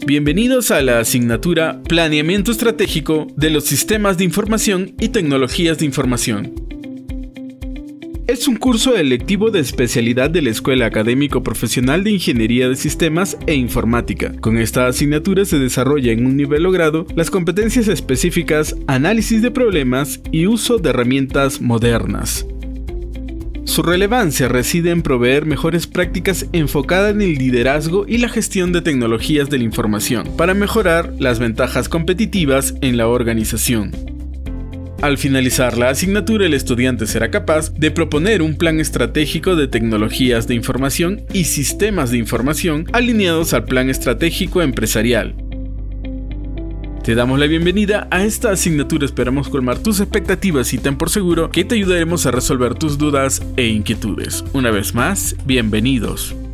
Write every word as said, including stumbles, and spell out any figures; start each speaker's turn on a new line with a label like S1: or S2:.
S1: Bienvenidos a la asignatura Planeamiento Estratégico de los Sistemas de Información y Tecnologías de Información. Es un curso electivo de especialidad de la Escuela Académico Profesional de Ingeniería de Sistemas e Informática. Con esta asignatura se desarrolla en un nivel logrado las competencias específicas, análisis de problemas y uso de herramientas modernas. Su relevancia reside en proveer mejores prácticas enfocadas en el liderazgo y la gestión de tecnologías de la información para mejorar las ventajas competitivas en la organización. Al finalizar la asignatura, el estudiante será capaz de proponer un plan estratégico de tecnologías de información y sistemas de información alineados al plan estratégico empresarial. Te damos la bienvenida a esta asignatura, esperamos colmar tus expectativas y ten por seguro que te ayudaremos a resolver tus dudas e inquietudes. Una vez más, bienvenidos.